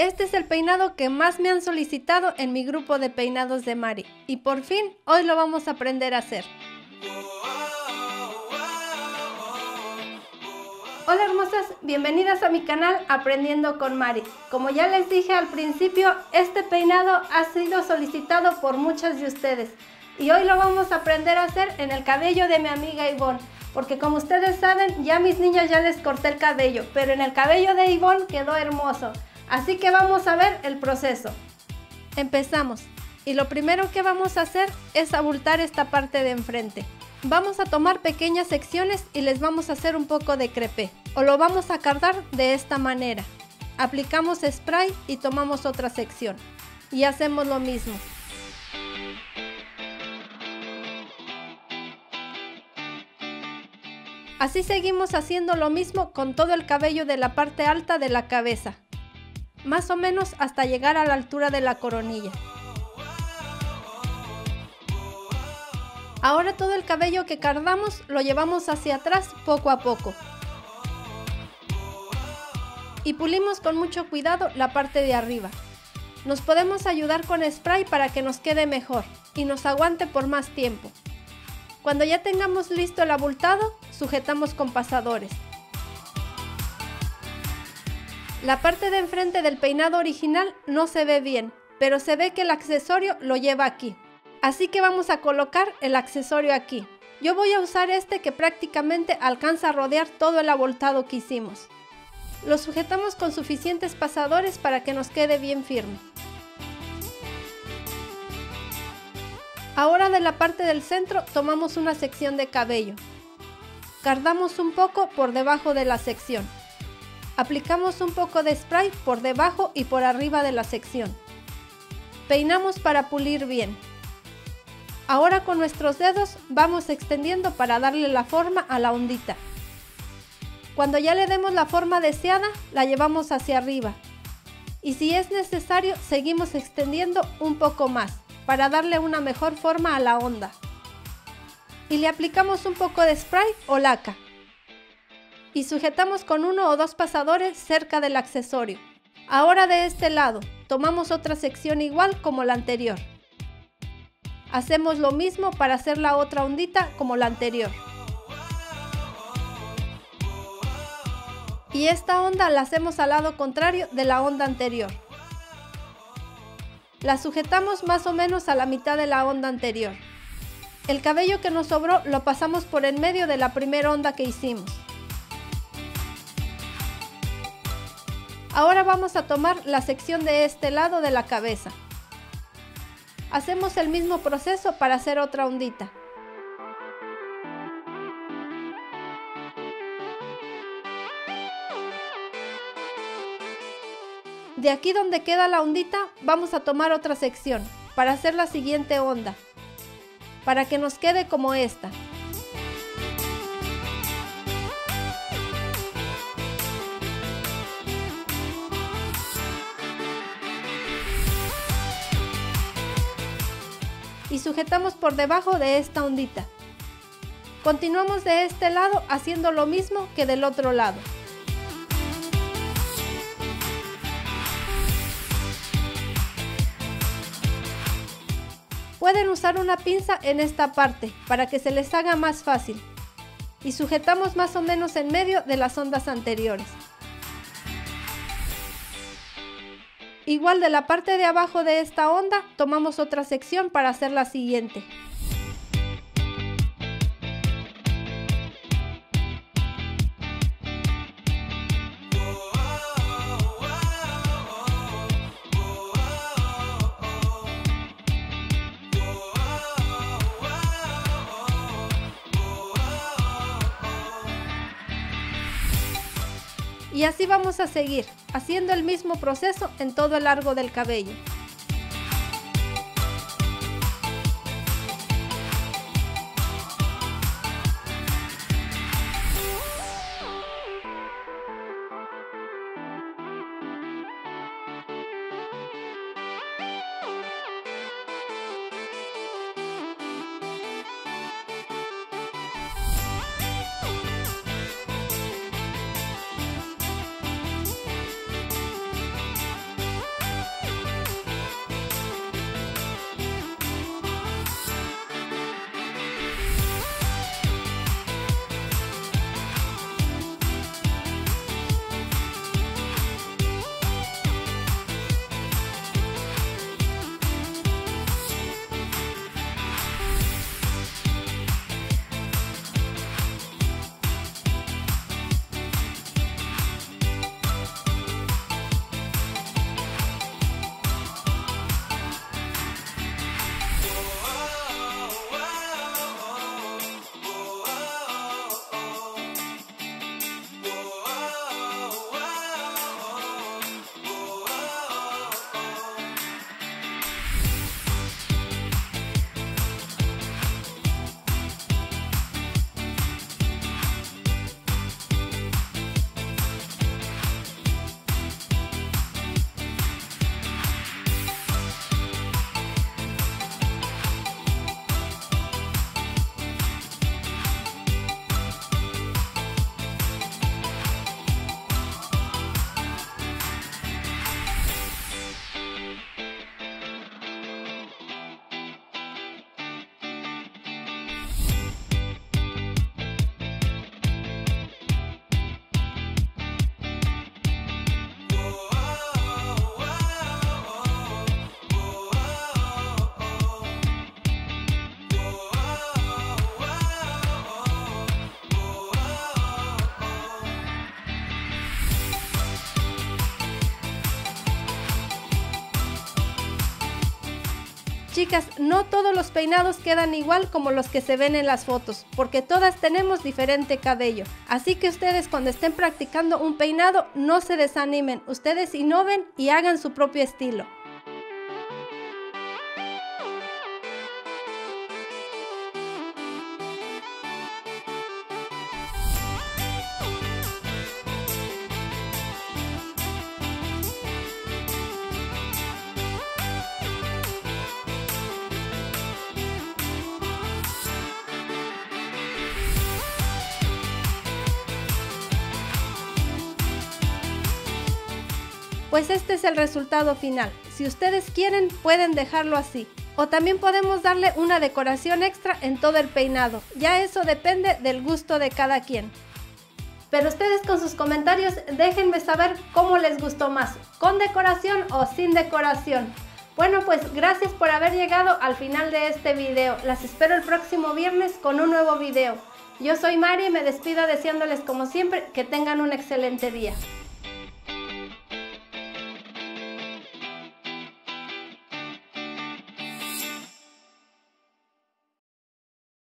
Este es el peinado que más me han solicitado en mi grupo de peinados de Mari y por fin hoy lo vamos a aprender a hacer. Hola hermosas, bienvenidas a mi canal Aprendiendo con Mari. Como ya les dije al principio, este peinado ha sido solicitado por muchas de ustedes y hoy lo vamos a aprender a hacer en el cabello de mi amiga Ivonne, porque como ustedes saben, ya a mis niños ya les corté el cabello, pero en el cabello de Ivonne quedó hermoso. Así que vamos a ver el proceso. Empezamos y lo primero que vamos a hacer es abultar esta parte de enfrente. Vamos a tomar pequeñas secciones y les vamos a hacer un poco de crepé o lo vamos a cardar de esta manera. Aplicamos spray y tomamos otra sección y hacemos lo mismo. Así seguimos haciendo lo mismo con todo el cabello de la parte alta de la cabeza, más o menos hasta llegar a la altura de la coronilla. Ahora todo el cabello que cardamos lo llevamos hacia atrás poco a poco. Y pulimos con mucho cuidado la parte de arriba. Nos podemos ayudar con spray para que nos quede mejor y nos aguante por más tiempo. Cuando ya tengamos listo el abultado, sujetamos con pasadores. La parte de enfrente del peinado original no se ve bien, pero se ve que el accesorio lo lleva aquí. Así que vamos a colocar el accesorio aquí. Yo voy a usar este que prácticamente alcanza a rodear todo el abultado que hicimos. Lo sujetamos con suficientes pasadores para que nos quede bien firme. Ahora de la parte del centro tomamos una sección de cabello. Cardamos un poco por debajo de la sección. Aplicamos un poco de spray por debajo y por arriba de la sección. Peinamos para pulir bien. Ahora con nuestros dedos vamos extendiendo para darle la forma a la ondita. Cuando ya le demos la forma deseada, la llevamos hacia arriba. Y si es necesario, seguimos extendiendo un poco más para darle una mejor forma a la onda. Y le aplicamos un poco de spray o laca. Y sujetamos con 1 o 2 pasadores cerca del accesorio. Ahora de este lado, tomamos otra sección igual como la anterior. Hacemos lo mismo para hacer la otra ondita como la anterior. Y esta onda la hacemos al lado contrario de la onda anterior. La sujetamos más o menos a la mitad de la onda anterior. El cabello que nos sobró lo pasamos por en medio de la primera onda que hicimos. Ahora vamos a tomar la sección de este lado de la cabeza. Hacemos el mismo proceso para hacer otra ondita. De aquí donde queda la ondita vamos a tomar otra sección para hacer la siguiente onda, para que nos quede como esta. Y sujetamos por debajo de esta ondita. Continuamos de este lado haciendo lo mismo que del otro lado. Pueden usar una pinza en esta parte para que se les haga más fácil. Y sujetamos más o menos en medio de las ondas anteriores. Igual de la parte de abajo de esta onda, tomamos otra sección para hacer la siguiente. Y así vamos a seguir, haciendo el mismo proceso en todo el largo del cabello. Chicas, no todos los peinados quedan igual como los que se ven en las fotos, porque todas tenemos diferente cabello. Así que ustedes cuando estén practicando un peinado, no se desanimen, ustedes innoven y hagan su propio estilo. Pues este es el resultado final. Si ustedes quieren, pueden dejarlo así. O también podemos darle una decoración extra en todo el peinado. Ya eso depende del gusto de cada quien. Pero ustedes con sus comentarios déjenme saber cómo les gustó más, con decoración o sin decoración. Bueno, pues gracias por haber llegado al final de este video. Las espero el próximo viernes con un nuevo video. Yo soy Mari y me despido deseándoles como siempre que tengan un excelente día.